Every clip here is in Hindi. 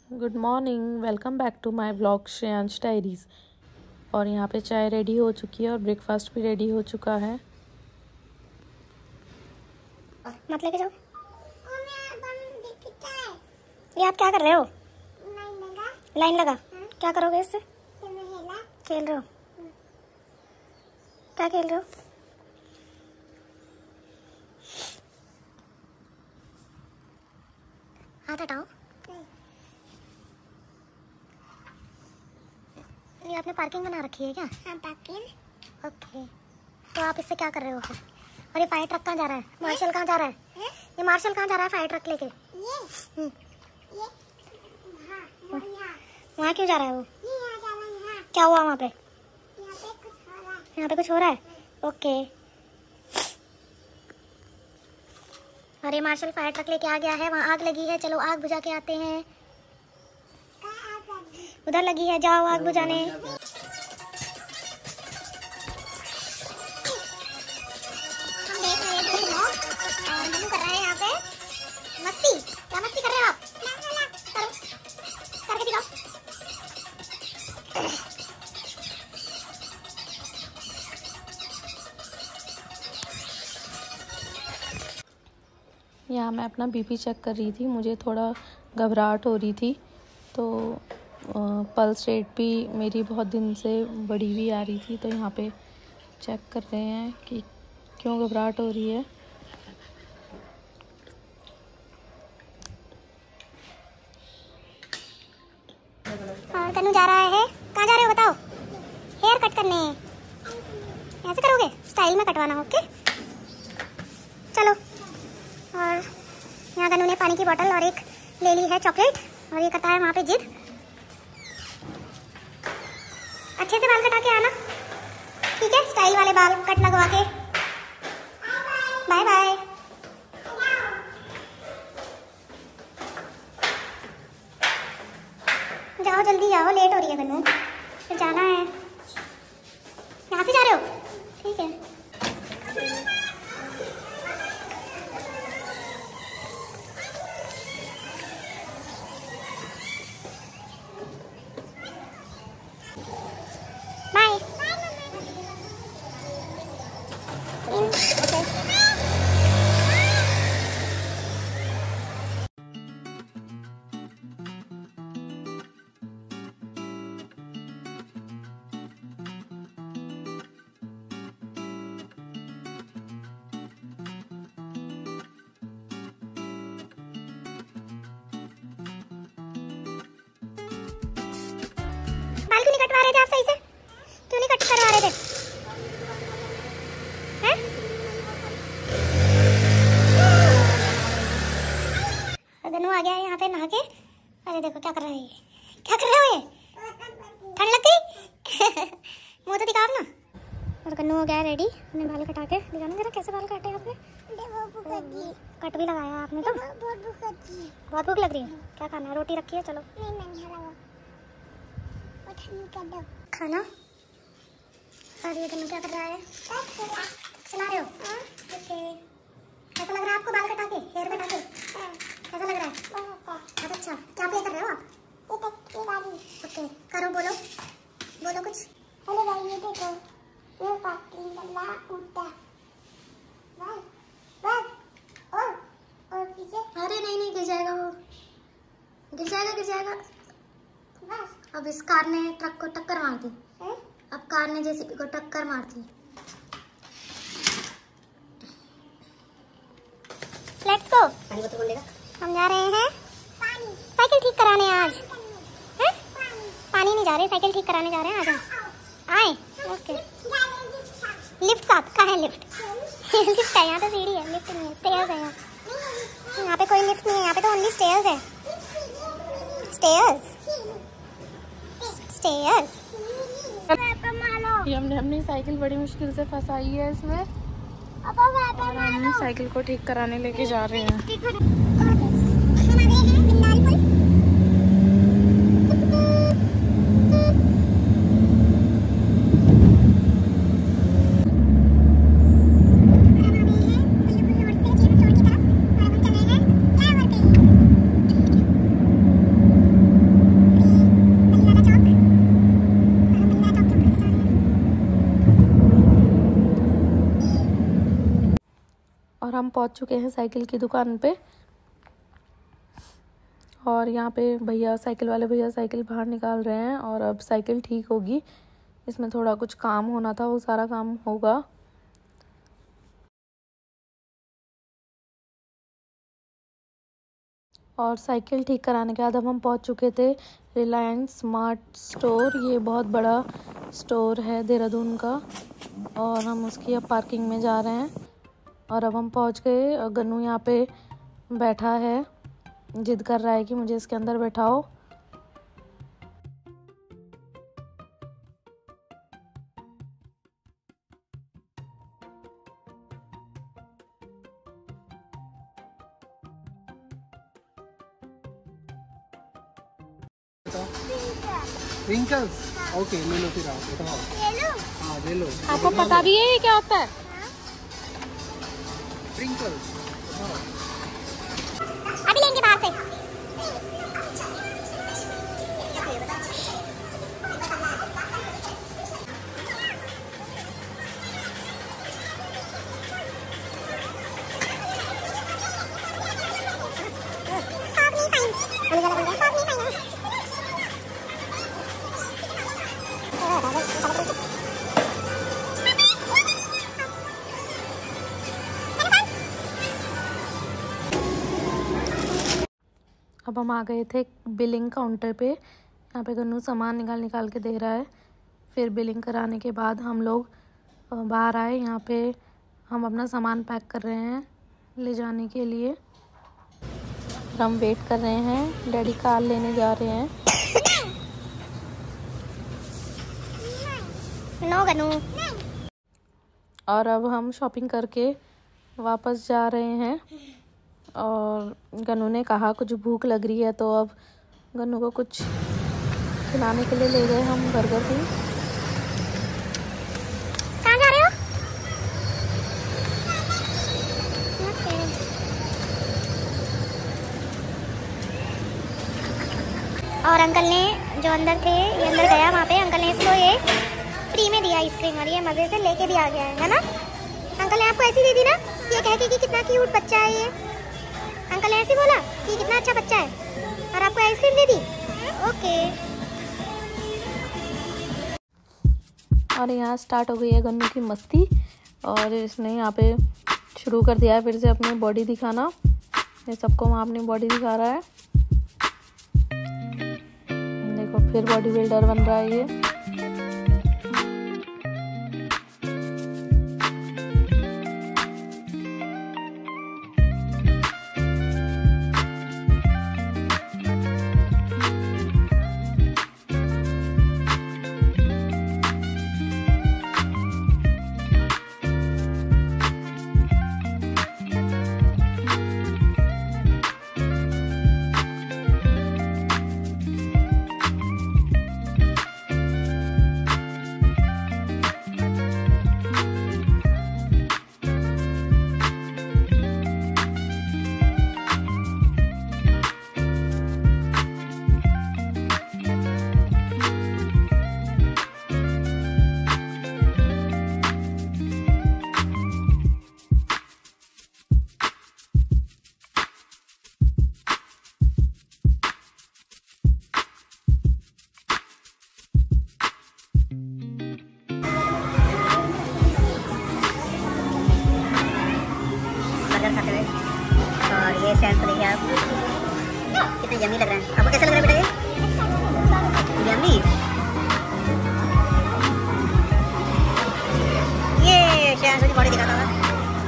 Good morning, welcome back to my vlog Shreyansh diaries. और यहाँ पे चाय रेडी हो चुकी है और ब्रेकफास्ट भी रेडी हो चुका है। मत लेके जाओ। ये आप क्या कर रहे हो? लाइन लगा। क्या करोगे इससे? खेल रहे हो? क्या खेल रहे हो? हाथ हटाओ। ये आपने पार्किंग बना रखी है क्या? हाँ, पार्किंग। ओके, तो आप इससे क्या कर रहे हो फिर? और ये फायर ट्रक कहाँ जा रहा है? मार्शल कहाँ जा रहा है? ये मार्शल कहाँ जा रहा है फायर ट्रक लेके? ये वहाँ क्यों जा रहा है वो? क्या हुआ वहाँ पे? यहाँ पे कुछ हो रहा है। ओके, और ये मार्शल फायर ट्रक लेके आ गया है। वहाँ आग लगी है, चलो आग बुझा के आते हैं। उधर लगी है, जाओ आग बुझाने। हम देख रहे हैं और मनु कर रहा है यहाँ पे मस्ती। क्या मस्ती कर रहे हो आप? करो, करके दिखाओ। यहाँ मैं अपना बीपी चेक कर रही थी। मुझे थोड़ा घबराहट हो रही थी, तो पल्स रेट भी मेरी बहुत दिन से बढ़ी हुई आ रही थी। तो यहाँ पे चेक कर रहे हैं कि क्यों घबराहट हो रही है। और कन्नू जा रहा है। कहाँ जा रहे हो बताओ? हेयर कट करने। ऐसे करोगे? स्टाइल में कटवाना। ओके, चलो। और यहाँ कन्नू ने पानी की बोतल और एक ले ली है चॉकलेट, और ये करता है वहाँ पे जिद। अच्छे से बाल कटा के आना, ठीक है? स्टाइल वाले बाल कट लगवा के। Bye bye. जाओ जल्दी जाओ, लेट हो रही है कन्नू, फिर जाना है। यहाँ से जा रहे हो? ठीक है। बाय। बाल क्यों नहीं कटवा रहे थे आप सही से? क्यों नहीं कट करवा रहे थे? हैं? गन्नू आ गया है यहाँ पे नहा के। अरे देखो क्या कर रहा है ये। क्या कर रहे हो ये? ठंड लग गई? मुँह तो दिखाओ ना। और गन्नू हो गया है रेडी। हमने बाल कटा के दिखाना जरा कैसे बाल काटे आपने। कट भी लगाया आपने तो। बहुत भूख लग रही है। क्या खाना है? रोटी रखी है, चलो खाना। और ये गन्नू क्या कर रहा है? चला रहे हो? ओके, कैसा लग रहा है आपको बाल कटा के, हेयर कटा के? कैसा लग रहा है? बहुत अच्छा। क्या प्ले कर रहे हो आप? ओके, करो, बोलो बोलो कुछ। हेलो भाई, ये देखो, ये पार्किंग वाला उल्टा। और पीछे। अरे नहीं नहीं, गिर जाएगा वो, गिर जाएगा गिर जाएगा। अब इस कार ने ट्रक को टक्कर मार दी। अब कार ने जेसीबी को टक्कर मार दी। Let's go. हम जा रहे हैं साइकिल ठीक कराने आज। हैं? पानी नहीं जा रहे, साइकिल ठीक कराने जा रहे हैं। आ जाओ, आए। ओके, लिफ्ट साथ का है? लिफ्ट लिफ्ट है यहाँ तो, सीढ़ी है, लिफ्ट नहीं है। स्टेयर्स है यहाँ पे, कोई लिफ्ट नहीं है यहाँ पे, तो ओनली स्टेयर्स है। Stairs stairs. ये हमने अपनी साइकिल बड़ी मुश्किल से फंसाई है इसमें, और हम साइकिल को ठीक कराने लेके जा रहे हैं। पहुंच चुके हैं साइकिल की दुकान पे, और यहाँ पे भैया, साइकिल वाले भैया साइकिल बाहर निकाल रहे हैं और अब साइकिल ठीक होगी। इसमें थोड़ा कुछ काम होना था, वो सारा काम होगा। और साइकिल ठीक कराने के बाद अब हम पहुँच चुके थे रिलायंस स्मार्ट स्टोर। ये बहुत बड़ा स्टोर है देहरादून का, और हम उसकी अब पार्किंग में जा रहे हैं। और अब हम पहुंच गए, और गन्नू यहाँ पे बैठा है, जिद कर रहा है कि मुझे इसके अंदर बैठाओ। रिंकल्स, ओके ले लो फिर आप बताओ। हाँ ले लो। आपको पता भी है ये क्या होता है? रिंकल्स अभी लेंगे बाहर से। अब हम आ गए थे बिलिंग काउंटर पे। यहाँ पे गन्नू सामान निकाल के दे रहा है। फिर बिलिंग कराने के बाद हम लोग बाहर आए। यहाँ पे हम अपना सामान पैक कर रहे हैं ले जाने के लिए। हम वेट कर रहे हैं, डैडी कार लेने जा रहे हैं। नो गन्नू। और अब हम शॉपिंग करके वापस जा रहे हैं। और गन्नू ने कहा कुछ भूख लग रही है, तो अब गन्नू को कुछ खिलाने के लिए ले गए हम बर्गर किंग। कहाँ जा रहे हो? और अंकल ने जो अंदर थे, ये अंदर गया, वहाँ पे अंकल ने इसको ये फ्री में दिया आइसक्रीम, और ये मज़े से लेके भी आ गया है ना? अंकल ने आपको ऐसी दे दी ना, ये कह के कि कितना क्यूट बच्चा है ये। अंकल ने ऐसे बोला कि कितना अच्छा बच्चा है, और आपको आइसक्रीम दे दी। ओके। और यहाँ स्टार्ट हो गई है गन्नू की मस्ती, और इसने यहाँ पे शुरू कर दिया है फिर से अपनी बॉडी दिखाना। ये सबको वहाँ अपनी बॉडी दिखा रहा है। देखो फिर बॉडी बिल्डर बन रहा है ये। और ये सैंड तो देखिए आप, कितने यम्मी लग रहे हैं। आपको कैसा लग रहा है बेटा ये? यम्मी। ये सैंड की बॉडी दिखाता था।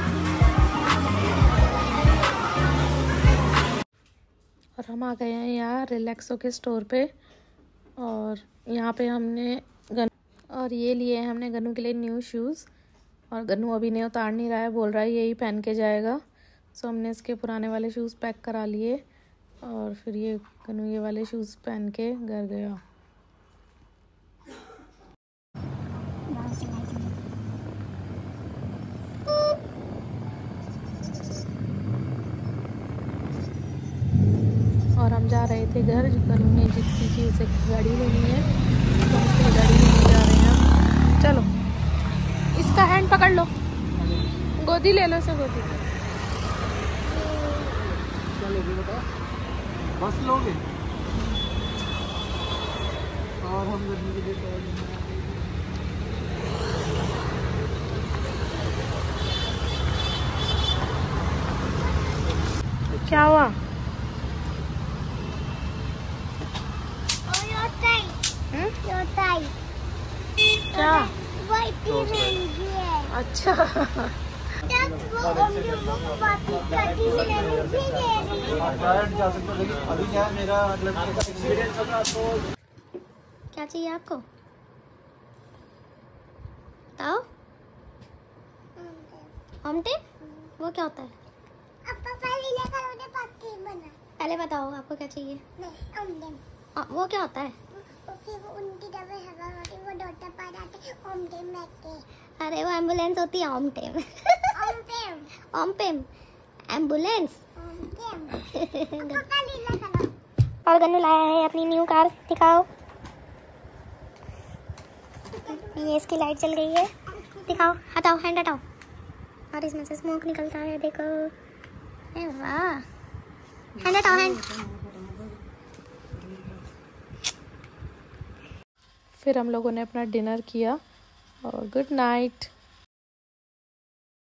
और हम आ गए हैं यहाँ रिलैक्सो के स्टोर पे, और यहाँ पे हमने और ये लिए हमने गन्नू के लिए न्यू शूज़। और गन्नू अभी नहीं उतार नहीं रहा है, बोल रहा है यही पहन के जाएगा। सो हमने इसके पुराने वाले शूज़ पैक करा लिए, और फिर ये गन्नू ये वाले शूज़ पहन के घर गया। और हम जा रहे थे घर। गन्नू ने जिद की कि उसे गाड़ी लेनी है, तो उसके गाड़ी लेने जा रहे हैं। चलो इसका हैंड पकड़ लो, गोदी ले लो, इसे गोदी। कितना लोगे बताओ? बस लोगे? और हम गर्मी के लिए क्या हुआ? क्या? अच्छा। क्या चाहिए आपको? बताओ। ऑमटे? वो क्या होता है? पहले बताओ आपको क्या चाहिए? वो क्या होता है? अरे वो एम्बुलेंस होती है। ऑमटेम। ऑमपेम एम्बुलेंस। और गन्नू लाया है अपनी न्यू कार, दिखाओ। ये इसकी लाइट चल गई है, दिखाओ। हटाओ, हैंड हटाओ। और इसमें से स्मोक निकलता है, देखो। अरे वाह, हैंड हटाओ, हैंड। फिर हम लोगों ने अपना डिनर किया और गुड नाइट।